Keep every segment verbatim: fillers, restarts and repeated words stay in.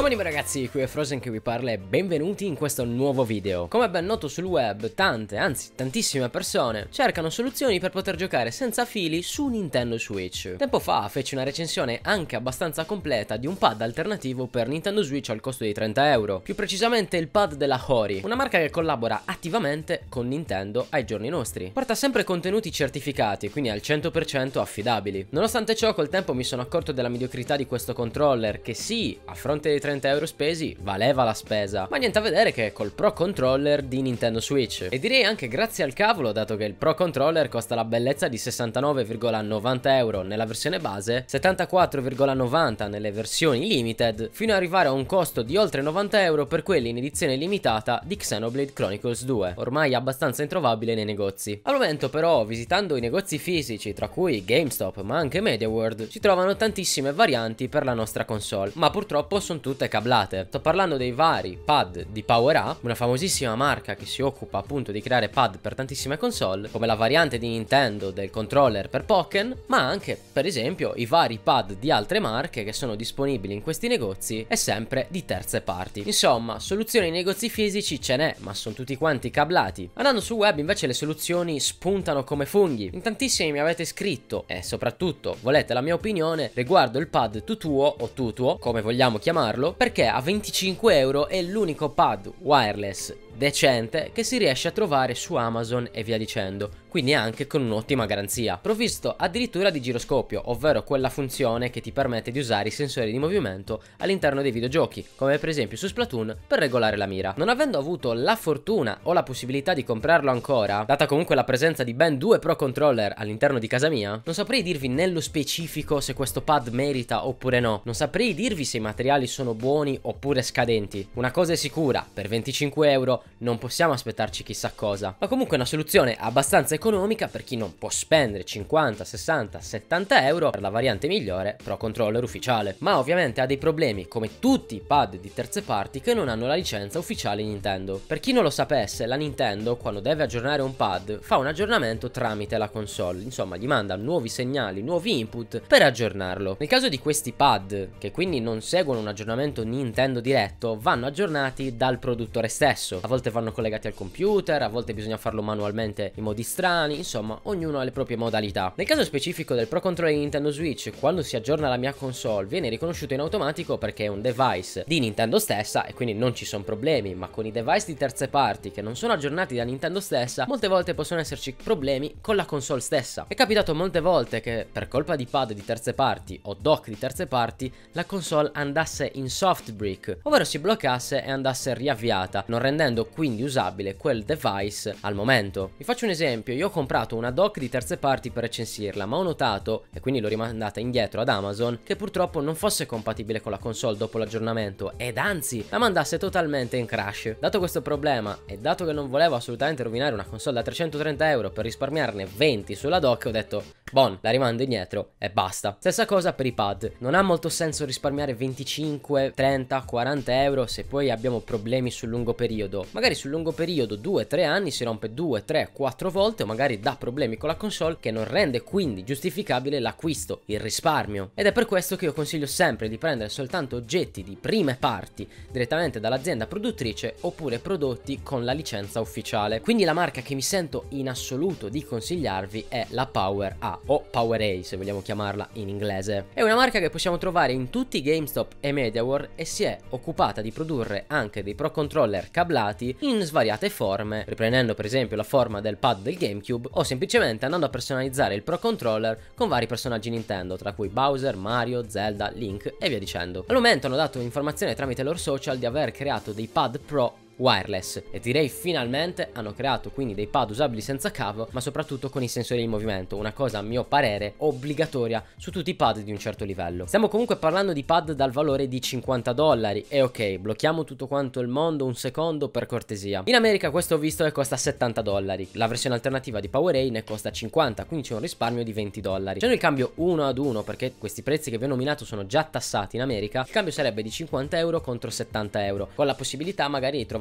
Buongiorno ragazzi, qui è Frozen che vi parla e benvenuti in questo nuovo video. Come ben noto sul web, tante, anzi tantissime persone cercano soluzioni per poter giocare senza fili su Nintendo Switch. Tempo fa feci una recensione anche abbastanza completa di un pad alternativo per Nintendo Switch al costo di trenta euro. Più precisamente il pad della Hori, una marca che collabora attivamente con Nintendo ai giorni nostri. Porta sempre contenuti certificati, quindi al cento per cento affidabili. Nonostante ciò, col tempo mi sono accorto della mediocrità di questo controller che sì, a fronte dei trenta euro spesi valeva la spesa, ma niente a vedere che col Pro Controller di Nintendo Switch, e direi anche grazie al cavolo, dato che il Pro Controller costa la bellezza di sessantanove virgola novanta euro nella versione base, settantaquattro virgola novanta nelle versioni limited, fino ad arrivare a un costo di oltre novanta euro per quelli in edizione limitata di Xenoblade Chronicles due, ormai abbastanza introvabile nei negozi. Al momento però, visitando i negozi fisici, tra cui GameStop ma anche MediaWorld, si trovano tantissime varianti per la nostra console, ma purtroppo sono tutte cablate. Sto parlando dei vari pad di PowerA, una famosissima marca che si occupa appunto di creare pad per tantissime console, come la variante di Nintendo del controller per Pokken, ma anche per esempio i vari pad di altre marche che sono disponibili in questi negozi e sempre di terze parti. Insomma, soluzioni in negozi fisici ce n'è, ma sono tutti quanti cablati. Andando sul web invece le soluzioni spuntano come funghi. In tantissimi mi avete scritto e soprattutto volete la mia opinione riguardo il pad Tutuo o Tutuo, come vogliamo chiamarlo, perché a venticinque euro è l'unico pad wireless decente che si riesce a trovare su Amazon e via dicendo, quindi anche con un'ottima garanzia, provvisto addirittura di giroscopio, ovvero quella funzione che ti permette di usare i sensori di movimento all'interno dei videogiochi, come per esempio su Splatoon per regolare la mira. Non avendo avuto la fortuna o la possibilità di comprarlo ancora, data comunque la presenza di ben due Pro Controller all'interno di casa mia, non saprei dirvi nello specifico se questo pad merita oppure no, non saprei dirvi se i materiali sono buoni oppure scadenti. Una cosa è sicura, per venticinque euro non possiamo aspettarci chissà cosa, ma comunque è una soluzione abbastanza economica per chi non può spendere cinquanta, sessanta, settanta euro per la variante migliore Pro Controller ufficiale, ma ovviamente ha dei problemi come tutti i pad di terze parti che non hanno la licenza ufficiale Nintendo. Per chi non lo sapesse, la Nintendo quando deve aggiornare un pad fa un aggiornamento tramite la console, insomma gli manda nuovi segnali, nuovi input per aggiornarlo. Nel caso di questi pad, che quindi non seguono un aggiornamento Nintendo diretto, vanno aggiornati dal produttore stesso. A volte vanno collegati al computer, a volte bisogna farlo manualmente in modi strani, insomma ognuno ha le proprie modalità. Nel caso specifico del Pro Controller di Nintendo Switch, quando si aggiorna la mia console viene riconosciuto in automatico perché è un device di Nintendo stessa e quindi non ci sono problemi, ma con i device di terze parti che non sono aggiornati da Nintendo stessa, molte volte possono esserci problemi con la console stessa. È capitato molte volte che per colpa di pad di terze parti o dock di terze parti la console andasse in soft brick, ovvero si bloccasse e andasse riavviata, non rendendo quindi usabile quel device al momento. Vi faccio un esempio: io ho comprato una dock di terze parti per recensirla, ma ho notato, e quindi l'ho rimandata indietro ad Amazon, che purtroppo non fosse compatibile con la console dopo l'aggiornamento ed anzi la mandasse totalmente in crash. Dato questo problema e dato che non volevo assolutamente rovinare una console da trecentotrenta euro per risparmiarne venti sulla dock, ho detto bon, la rimando indietro e basta. Stessa cosa per i pad, non ha molto senso risparmiare venticinque, trenta, quaranta euro se poi abbiamo problemi sul lungo periodo. Magari sul lungo periodo due tre anni si rompe due, tre, quattro volte o magari dà problemi con la console, che non rende quindi giustificabile l'acquisto, il risparmio. Ed è per questo che io consiglio sempre di prendere soltanto oggetti di prime parti direttamente dall'azienda produttrice oppure prodotti con la licenza ufficiale. Quindi la marca che mi sento in assoluto di consigliarvi è la PowerA o PowerA se vogliamo chiamarla in inglese. È una marca che possiamo trovare in tutti i GameStop e MediaWorld e si è occupata di produrre anche dei Pro Controller cablati in svariate forme, riprendendo per esempio la forma del pad del GameCube o semplicemente andando a personalizzare il Pro Controller con vari personaggi Nintendo, tra cui Bowser, Mario, Zelda, Link e via dicendo. Al momento hanno dato informazione tramite i loro social di aver creato dei pad Pro wireless e direi finalmente hanno creato quindi dei pad usabili senza cavo, ma soprattutto con i sensori di movimento, una cosa a mio parere obbligatoria su tutti i pad di un certo livello. Stiamo comunque parlando di pad dal valore di cinquanta dollari e ok, blocchiamo tutto quanto il mondo un secondo per cortesia. In America questo ho visto che costa settanta dollari, la versione alternativa di PowerA ne costa cinquanta, quindi c'è un risparmio di venti dollari. Facendo il cambio uno ad uno, perché questi prezzi che vi ho nominato sono già tassati in America, il cambio sarebbe di cinquanta euro contro settanta euro, con la possibilità magari di trovare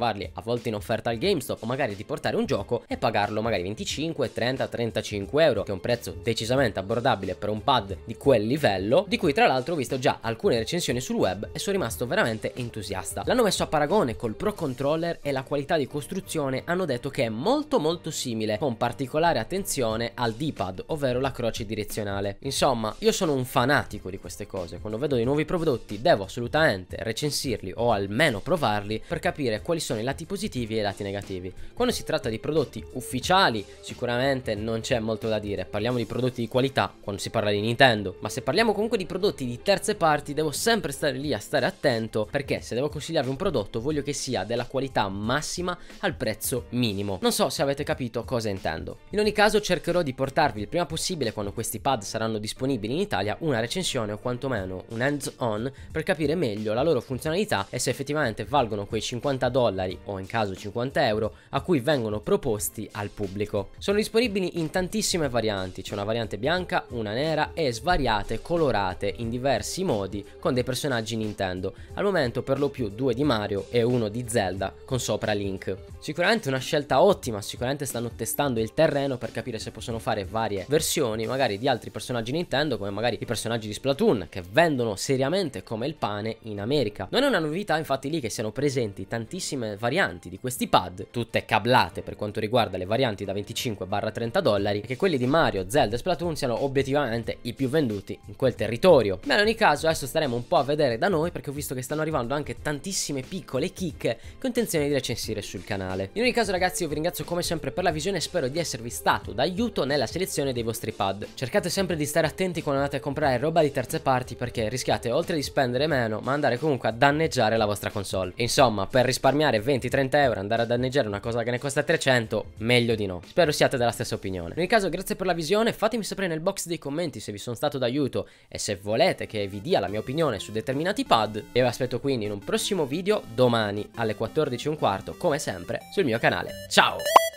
trovarli a volte in offerta al GameStop, o magari di portare un gioco e pagarlo magari venticinque, trenta, trentacinque euro, che è un prezzo decisamente abbordabile per un pad di quel livello, di cui tra l'altro ho visto già alcune recensioni sul web e sono rimasto veramente entusiasta. L'hanno messo a paragone col Pro Controller e la qualità di costruzione hanno detto che è molto molto simile, con particolare attenzione al D-pad, ovvero la croce direzionale. Insomma, io sono un fanatico di queste cose, quando vedo dei nuovi prodotti devo assolutamente recensirli o almeno provarli per capire quali sono i lati positivi e i lati negativi. Quando si tratta di prodotti ufficiali sicuramente non c'è molto da dire, parliamo di prodotti di qualità quando si parla di Nintendo, ma se parliamo comunque di prodotti di terze parti devo sempre stare lì a stare attento, perché se devo consigliarvi un prodotto voglio che sia della qualità massima al prezzo minimo. Non so se avete capito cosa intendo. In ogni caso cercherò di portarvi il prima possibile, quando questi pad saranno disponibili in Italia, una recensione o quantomeno un hands on per capire meglio la loro funzionalità e se effettivamente valgono quei cinquanta dollari o in caso cinquanta euro a cui vengono proposti al pubblico. Sono disponibili in tantissime varianti, c'è una variante bianca, una nera e svariate colorate in diversi modi con dei personaggi Nintendo, al momento per lo più due di Mario e uno di Zelda con sopra Link. Sicuramente una scelta ottima, sicuramente stanno testando il terreno per capire se possono fare varie versioni magari di altri personaggi Nintendo, come magari i personaggi di Splatoon, che vendono seriamente come il pane in America. Non è una novità infatti lì che siano presenti tantissime varianti di questi pad, tutte cablate per quanto riguarda le varianti da venticinque trenta dollari, e che quelli di Mario, Zelda e Splatoon siano obiettivamente i più venduti in quel territorio. Ma in ogni caso adesso staremo un po' a vedere da noi, perché ho visto che stanno arrivando anche tantissime piccole chicche che ho intenzione di recensire sul canale. In ogni caso ragazzi, io vi ringrazio come sempre per la visione e spero di esservi stato d'aiuto nella selezione dei vostri pad. Cercate sempre di stare attenti quando andate a comprare roba di terze parti, perché rischiate oltre di spendere meno ma andare comunque a danneggiare la vostra console. Insomma, per risparmiare venti trenta euro andare a danneggiare una cosa che ne costa trecento, meglio di no. Spero siate della stessa opinione. In ogni caso grazie per la visione, fatemi sapere nel box dei commenti se vi sono stato d'aiuto e se volete che vi dia la mia opinione su determinati pad, e vi aspetto quindi in un prossimo video domani alle quattordici e un quarto come sempre sul mio canale. Ciao!